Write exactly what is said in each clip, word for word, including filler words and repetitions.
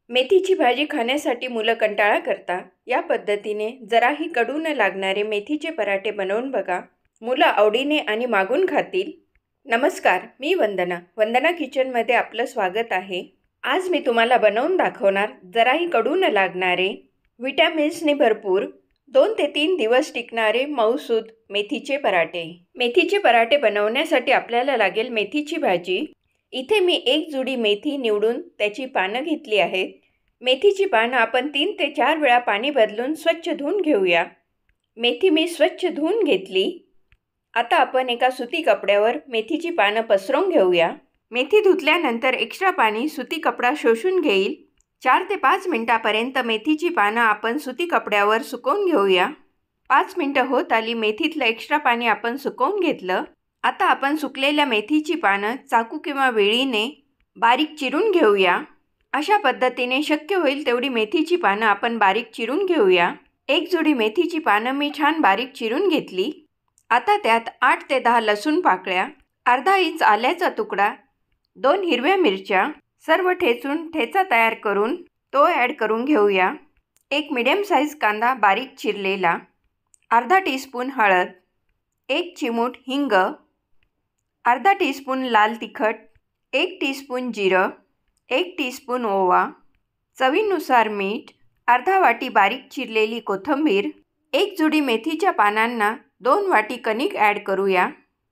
मेथीची भाजी खाण्यासाठी मुलं कंटाळा करता. या पद्धतीने जराही कडू न लागणारे मेथीचे पराठे बनवून बघा. मुलं आवडीने आणि मागून खातील. नमस्कार, मी वंदना. वंदना किचनमध्ये आपलं स्वागत आहे. आज मी तुम्हाला बनवून दाखवणार जराही कडू न लागणारे, विटॅमिन्सने भरपूर, दोन ते तीन दिवस टिकणारे मऊसूद मेथीचे पराठे. मेथीचे पराठे बनवण्यासाठी आपल्याला लागेल मेथीची भाजी. इथे मी एक जुडी मेथी निवडून त्याची पानं घेतली आहेत. मेथीची पानं आपण तीन ते चार वेळा पाणी बदलून स्वच्छ धुवून घेऊया. मेथी मी स्वच्छ धुवून घेतली. आता आपण एका सुती कपड्यावर मेथीची पानं पसरवून घेऊया. मेथी धुतल्यानंतर एक्स्ट्रा पाणी सुती कपडा शोषून घेईल. चार ते पाच मिनटापर्यंत मेथीची पानं आपण सुती कपड्यावर सुकवून घेऊया. पाच मिनटं होत आली. मेथीतलं एक्स्ट्रा पाणी आपण सुकवून घेतलं. आता आपण सुकलेल्या मेथीची पानं चाकू किंवा वेळीने बारीक चिरून घेऊया. अशा पद्धतीने शक्य होईल तेवढी मेथीची पानं आपण बारीक चिरून घेऊया. एक जुडी मेथीची पानं मी छान बारीक चिरून घेतली. आता त्यात आठ ते दहा लसूण पाकळ्या, अर्धा इंच आल्याचा तुकडा, दोन हिरव्या मिरच्या सर्व ठेचून ठेचा तयार करून तो ॲड करून घेऊया. एक मिडियम साईज कांदा बारीक चिरलेला, अर्धा टीस्पून हळद, एक चिमूट हिंग, अर्धा टीस्पून लाल तिखट, एक टीस्पून जिरं, एक टीस्पून ओवा, चवीनुसार मीठ, अर्धा वाटी बारीक चिरलेली कोथिंबीर. एक जुडी मेथीच्या पानांना दोन वाटी कणिक ॲड करूया.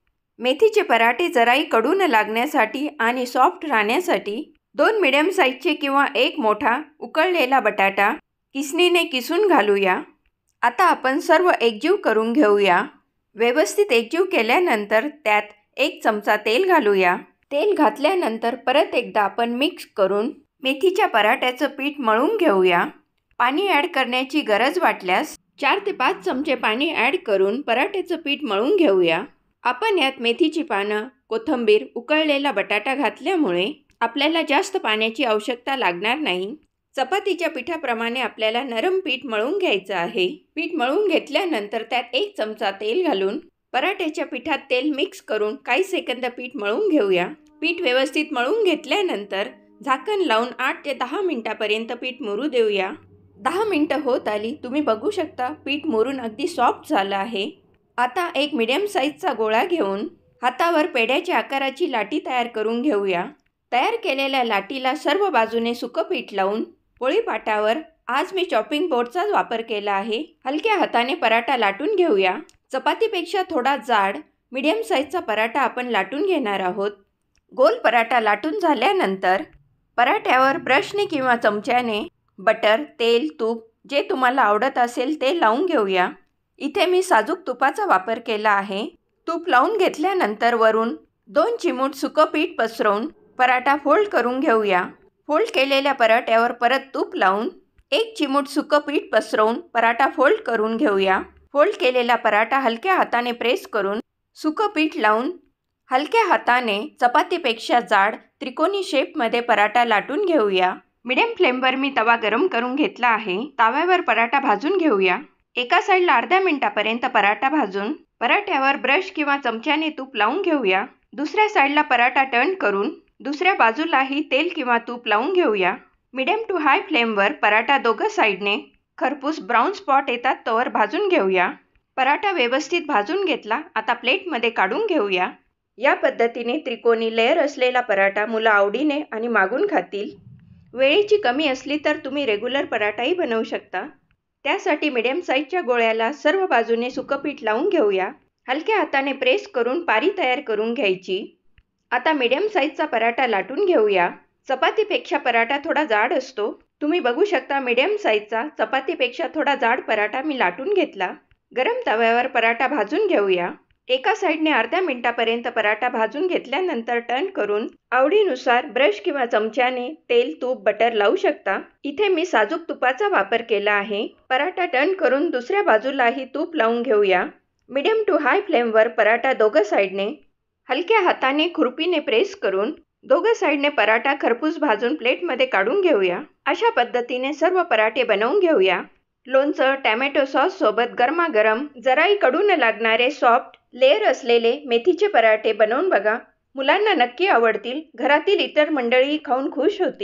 मेथीचे पराठे जराही कडू न लागण्यासाठी आणि सॉफ्ट राहण्यासाठी दोन मिडियम साईजचे किंवा एक मोठा उकळलेला बटाटा किसणीने किसून घालूया. आता आपण सर्व एकजीव करून घेऊया. व्यवस्थित एकजीव केल्यानंतर त्यात एक चमचा तेल घालूया. तेल घातल्यानंतर परत एकदा आपण मिक्स करून मेथीच्या पराठ्याचं पीठ मळून घेऊया. पाणी ॲड करण्याची गरज वाटल्यास चार ते पाच चमचे पाणी ॲड करून पराठ्याचं पीठ मळून घेऊया. आपण यात मेथीची पानं, कोथिंबीर, उकळलेला बटाटा घातल्यामुळे आपल्याला जास्त पाण्याची आवश्यकता लागणार नाही. चपातीच्या पिठाप्रमाणे आपल्याला नरम पीठ मळून घ्यायचं आहे. पीठ मळून घेतल्यानंतर त्यात एक चमचा तेल घालून पराठ्याच्या पिठात तेल मिक्स करून काही सेकंद पीठ मळून घेऊया. पीठ व्यवस्थित मळून घेतल्यानंतर झाकण लावून आठ ते दहा मिनटापर्यंत पीठ मुरू देऊया. दहा मिनटं होत आली. तुम्ही बघू शकता पीठ मुरून अगदी सॉफ्ट झालं आहे. आता एक मिडियम साईजचा गोळा घेऊन हातावर पेढ्याच्या आकाराची लाटी तयार करून घेऊया. तयार केलेल्या लाटीला सर्व बाजूने सुकं पीठ लावून पोळीपाटावर, आज मी चॉपिंग बोर्डचाच वापर केला आहे, हलक्या हाताने पराठा लाटून घेऊया. चपातीपेक्षा थोडा जाड मिडियम साईजचा पराठा आपण लाटून घेणार आहोत. गोल पराठा लाटून झाल्यानंतर पराठ्यावर ब्रशने किंवा चमच्याने बटर, तेल, तूप जे तुम्हाला आवडत असेल ते लावून घेऊया. इथे मी साजूक तुपाचा वापर केला आहे. तूप लावून घेतल्यानंतर वरून दोन चिमूट सुकं पीठ पसरवून पराठा फोल्ड करून घेऊया. फोल्ड केलेल्या पराठ्यावर परत तूप लावून एक चिमूट सुकं पीठ पसरवून पराठा फोल्ड करून घेऊया. फोल्ड केलेला पराठा हलक्या हाताने प्रेस करून सुकं पीठ लावून हलक्या हाताने चपातीपेक्षा जाड त्रिकोणी शेपमध्ये पराठा लाटून घेऊया. मिडियम फ्लेमवर मी तवा गरम करून घेतला आहे. तव्यावर पराठा भाजून घेऊया. एका साईडला अर्ध्या मिनिटापर्यंत पराठा भाजून पराठ्यावर ब्रश किंवा चमच्याने तूप लावून घेऊया. दुसऱ्या साईडला पराठा टर्न करून दुसऱ्या बाजूलाही तेल किंवा तूप लावून घेऊया. मिडियम टू हाय फ्लेमवर पराठा दोघं साईडने खरपूस ब्राऊन स्पॉट येतात तोवर भाजून घेऊया. पराठा व्यवस्थित भाजून घेतला. आता प्लेटमध्ये काढून घेऊया. या पद्धतीने त्रिकोणी लेअर असलेला पराठा मुलं आवडीने आणि मागून खातील. वेळेची कमी असली तर तुम्ही रेग्युलर पराठाही बनवू शकता. त्यासाठी मिडियम साईजच्या गोळ्याला सर्व बाजूने सुकं पीठ लावून घेऊया. हलक्या हाताने प्रेस करून पारी तयार करून घ्यायची. आता मिडियम साईजचा पराठा लाटून घेऊया. चपातीपेक्षा पराठा थोडा जाड असतो. तुम्ही बघू शकता मिडियम साईजचा चपातीपेक्षा थोडा जाड पराठा मी लाटून घेतला. गरम तव्यावर पराठा भाजून घेऊया. एका साईडने अर्ध्या मिनिटापर्यंत पराठा भाजून घेतल्यानंतर टर्न करून आवडीनुसार ब्रश किंवा चमच्याने तेल, तूप, बटर लावू शकता. इथे मी साजूक तुपाचा वापर केला आहे. पराठा टर्न करून दुसऱ्या बाजूलाही तूप लावून घेऊया. मिडियम टू हाय फ्लेमवर पराठा दोघं साईडने हलक्या हाताने खुरपीने प्रेस करून दोघं साईडने पराठा खरपूस भाजून प्लेटमध्ये काढून घेऊया. अशा पद्धतीने सर्व पराठे बनवून घेऊया. लोणचं, टॅमॅटो सॉस सोबत गरमागरम जराही कडू न लागणारे सॉफ्ट लेअर असलेले मेथीचे पराठे बनवून बघा. मुलांना नक्की आवडतील. घरातील इतर मंडळी खाऊन खुश होतील.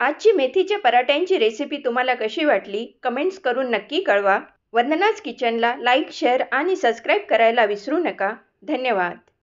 आजची मेथीच्या पराठ्यांची रेसिपी तुम्हाला कशी वाटली कमेंट्स करून नक्की कळवा. वंदनाज किचनला लाईक, शेअर आणि सबस्क्राईब करायला विसरू नका. धन्यवाद.